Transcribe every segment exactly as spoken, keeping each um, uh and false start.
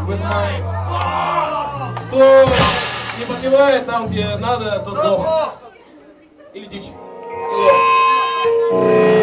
with my... Кто не подпевает там, где надо, тот лох. Или дичь. И лох.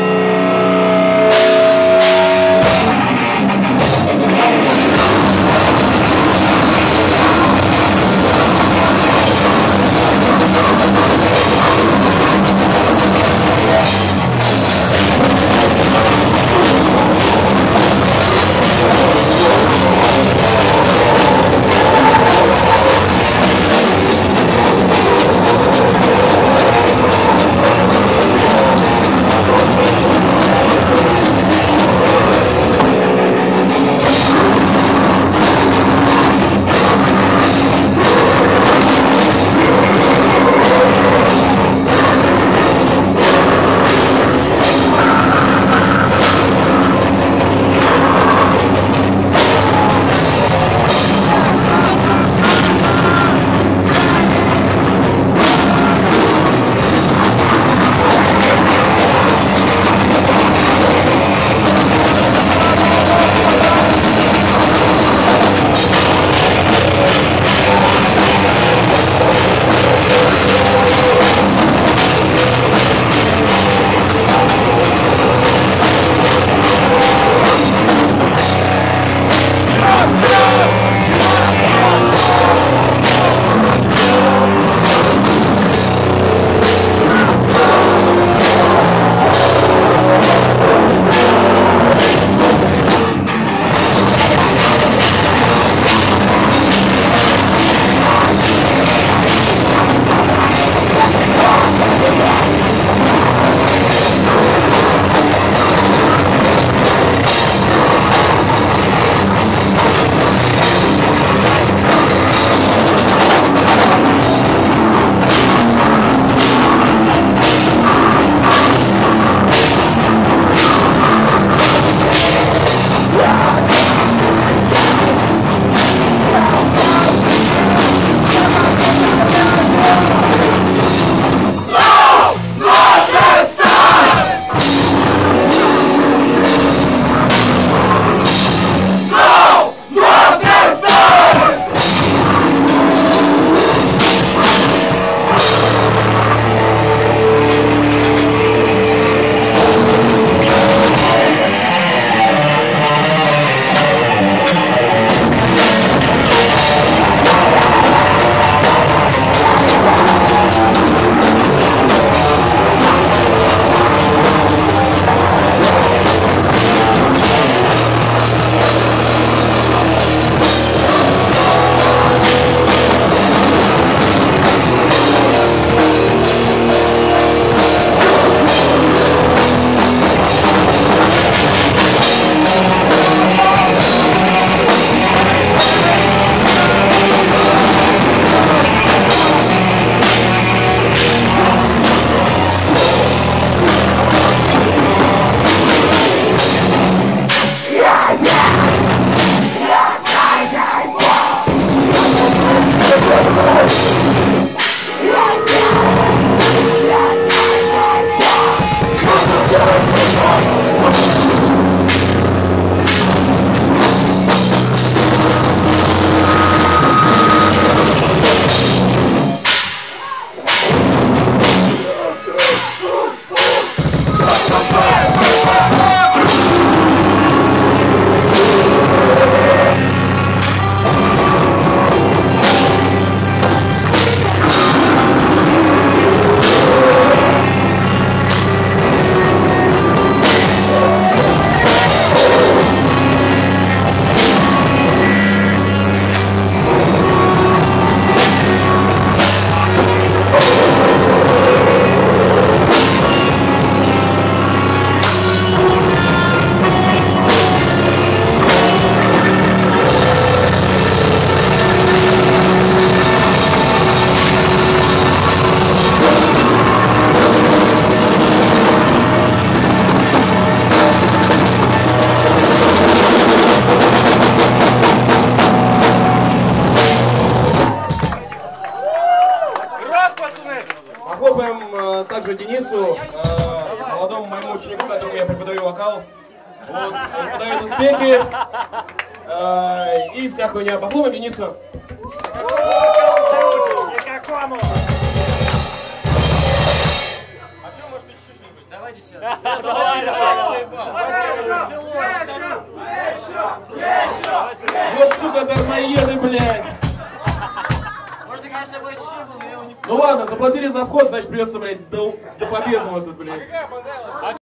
также Денису, э, молодому моему ученику, которому я преподаю вокал. Вот, он преподает успехи. э, и вся хуйня. Похлопаем Денису. Никакому! А что, может, еще что-нибудь? Давай десятку. Вот, сука, дармоеды, блядь. Может, конечно, бы еще был, но я его не... Ну ладно, заплатили за вход, значит придется, блядь, до, до победного тут, блядь.